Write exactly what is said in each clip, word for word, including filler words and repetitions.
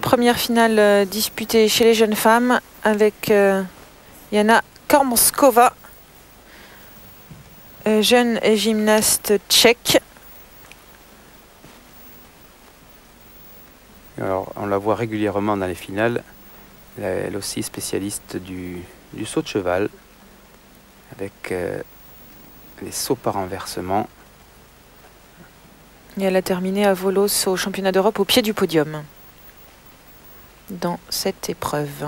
première finale euh, disputée chez les jeunes femmes avec euh, Jana Kormskova, euh, jeune gymnaste tchèque. Alors, on la voit régulièrement dans les finales. Elle est aussi spécialiste du, du saut de cheval avec euh, les sauts par renversement. Et elle a terminé à Volos au championnat d'Europe au pied du podium dans cette épreuve.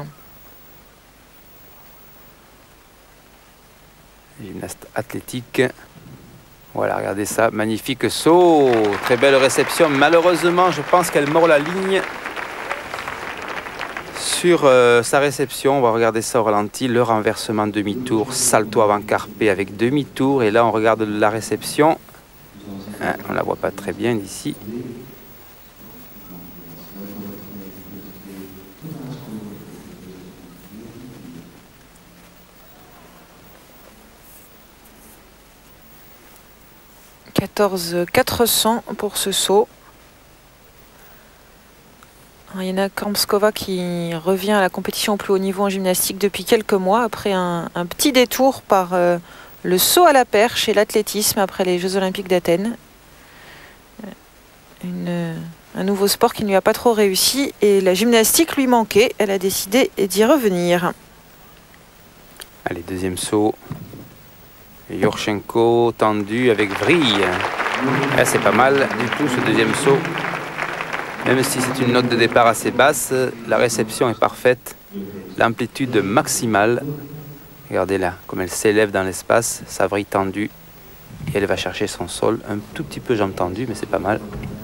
Gymnaste athlétique. Voilà, regardez ça, magnifique saut, très belle réception. Malheureusement, je pense qu'elle mord la ligne sur euh, sa réception. On va regarder ça au ralenti, le renversement demi-tour, salto avant carpé avec demi-tour. Et là, on regarde la réception. Hein, on ne la voit pas très bien d'ici. quatorze quatre cents pour ce saut. Jana Kormskova qui revient à la compétition au plus haut niveau en gymnastique depuis quelques mois après un, un petit détour par euh, le saut à la perche et l'athlétisme après les Jeux Olympiques d'Athènes. Une, un nouveau sport qui ne lui a pas trop réussi et la gymnastique lui manquait. Elle a décidé d'y revenir. Allez, deuxième saut. Yurchenko tendu avec vrille. Là, c'est pas mal du tout ce deuxième saut. Même si c'est une note de départ assez basse, la réception est parfaite. L'amplitude maximale. Regardez là, comme elle s'élève dans l'espace, sa vrille tendue. Et elle va chercher son sol. Un tout petit peu jambe tendue, mais c'est pas mal.